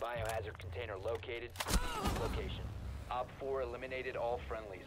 Biohazard container located. Location. Op 4 eliminated all friendlies.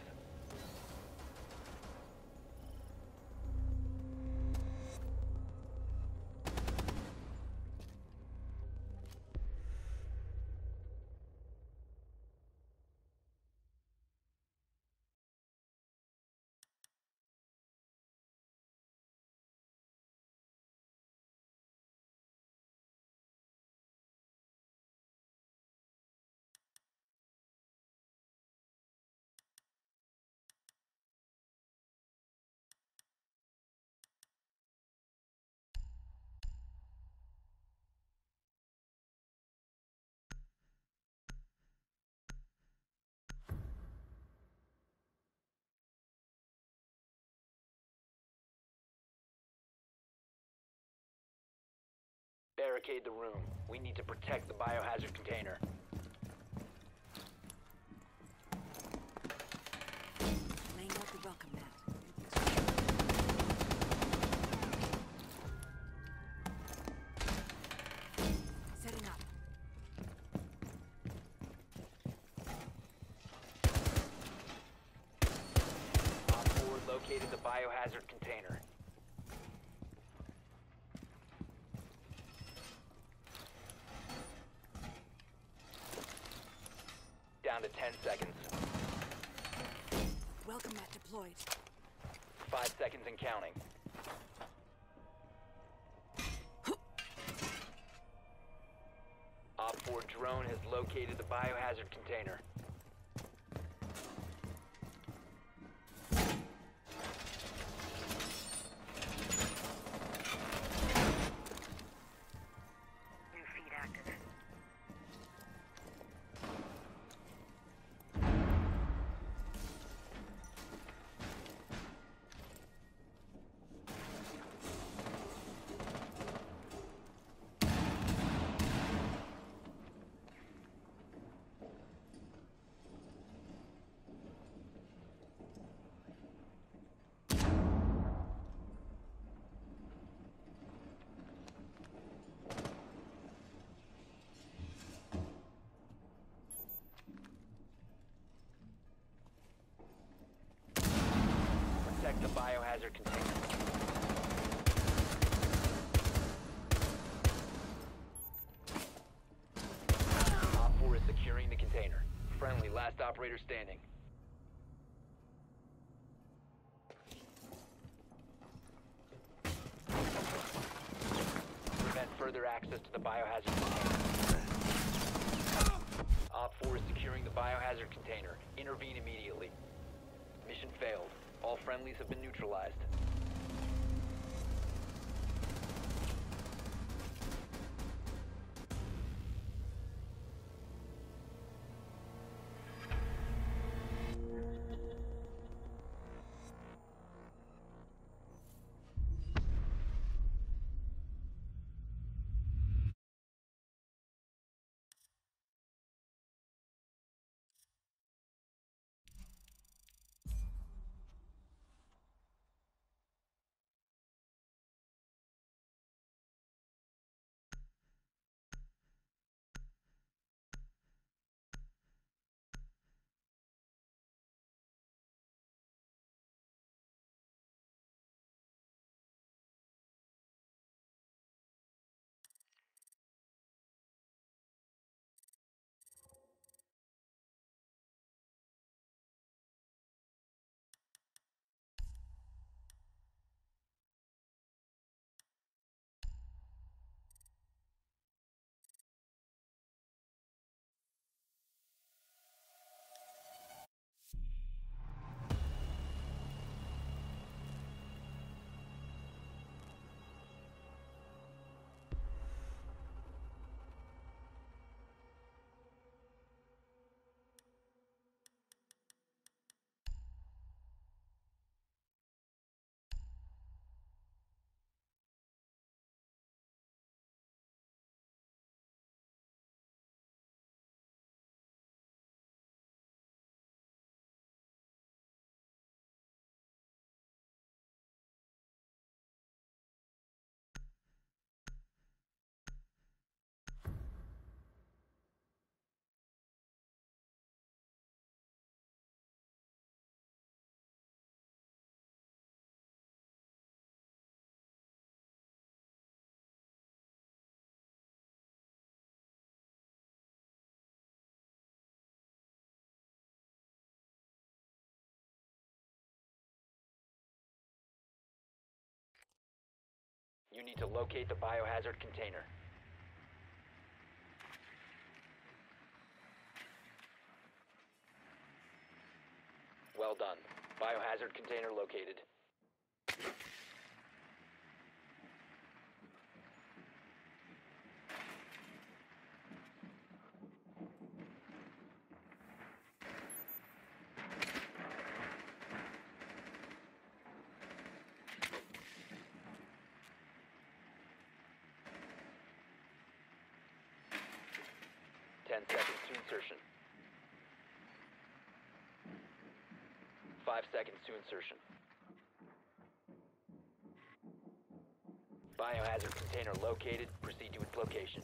Barricade the room. We need to protect the biohazard container. Laying out the welcome mat. Setting up. Op 4 located the biohazard container. Down to 10 seconds. Welcome mat deployed. 5 seconds and counting. Op 4 drone has located the biohazard container. New feed active. Protect the biohazard container. Op 4 is securing the container. Friendly, last operator standing. Prevent further access to the biohazard container. Op 4 is securing the biohazard container. Intervene immediately. Mission failed. All friendlies have been neutralized. You need to locate the biohazard container. Well done. Biohazard container located. Ten seconds to insertion. 5 seconds to insertion. Biohazard container located. Proceed to its location.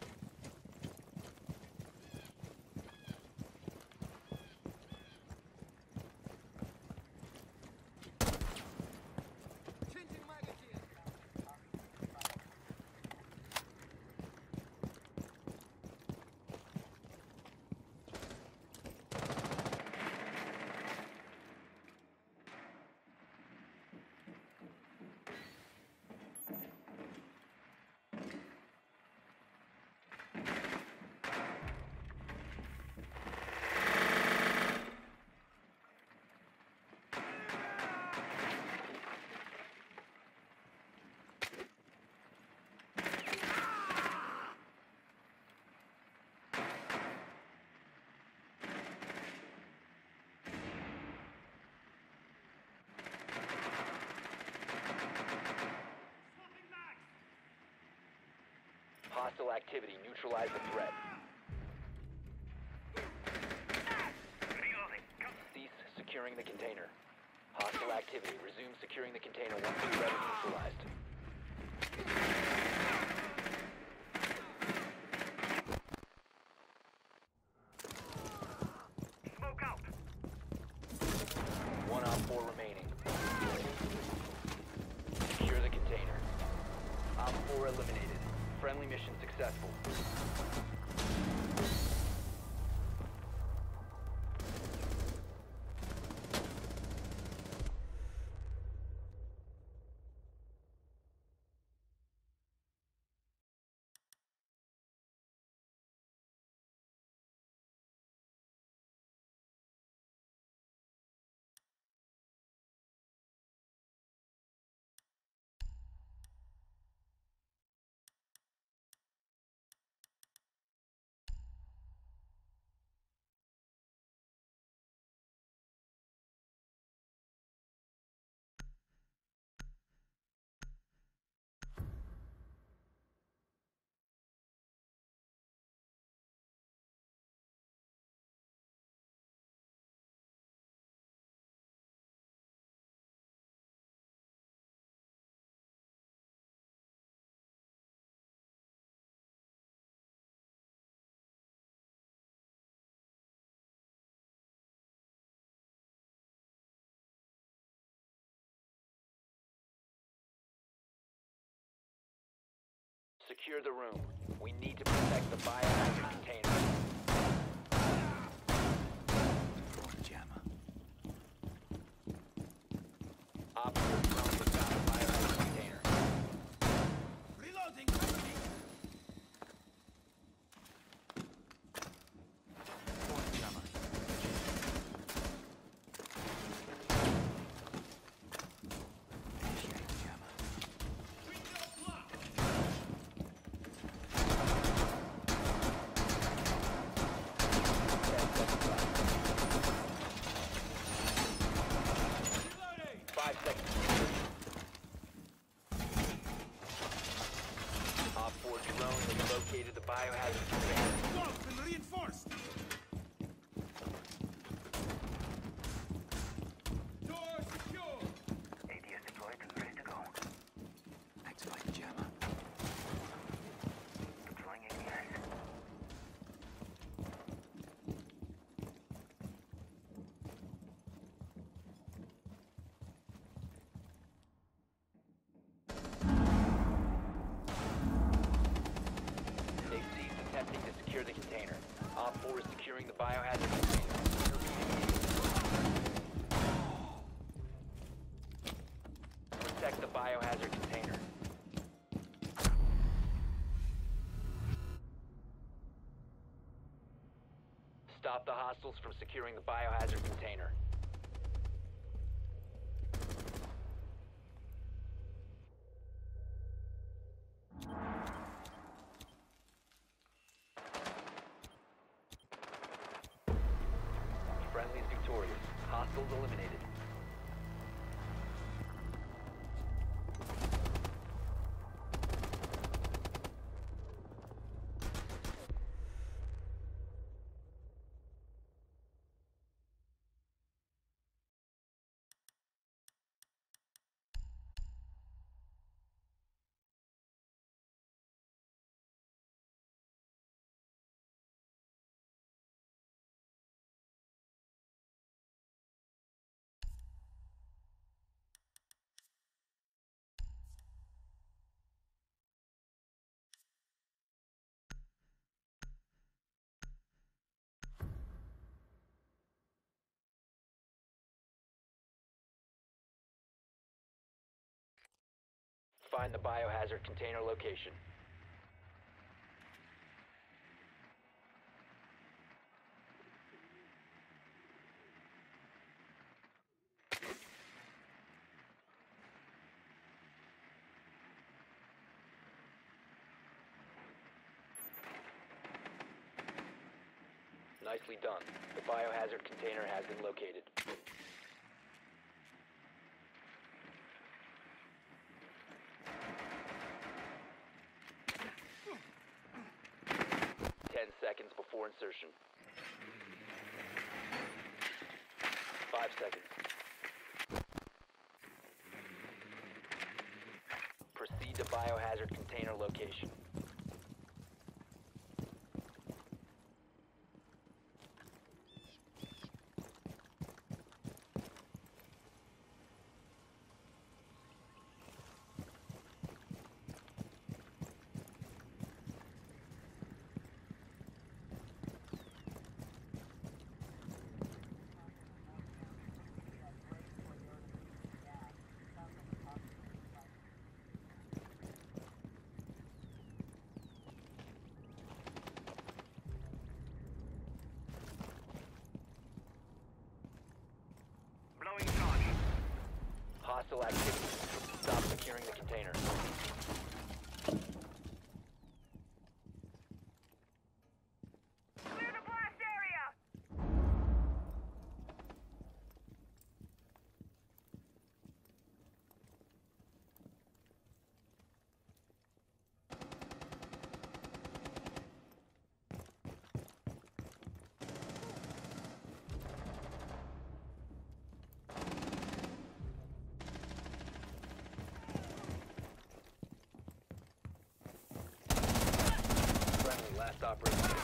Hostile activity. Neutralize the threat. Cease securing the container. Hostile activity. Resume securing the container once the threat is neutralized. Smoke out. 1 op 4 remaining. Secure the container. Op 4 eliminated. Friendly mission successful. Secure the room. We need to protect the biohazard container. Op 4 drone has got the biohazard container. Reloading. Op 4 drone has located the biohazard container. Walls been reinforced. Door secure. ADS deployed and ready to go. Activate the jammer. Deploying ADS. They've ceased attempting to secure the container. Op 4 is securing the biohazard container. Protect the biohazard container. Stop the hostiles from securing the biohazard container. Friendly's victorious. Hostiles eliminated. Find the biohazard container location. Nicely done. The biohazard container has been located. Seconds before insertion. 5 seconds. Proceed to biohazard container location. Hostile activity. Stop securing the container. Clear the blast area! Last operator standing.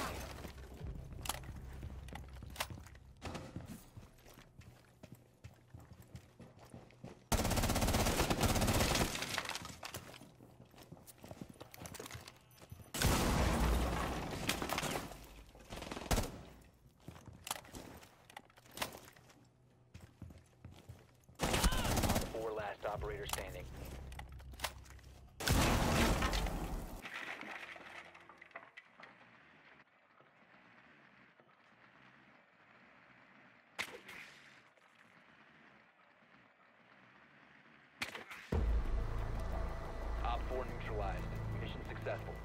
Four last operator standing. Op 4 neutralized. Mission successful.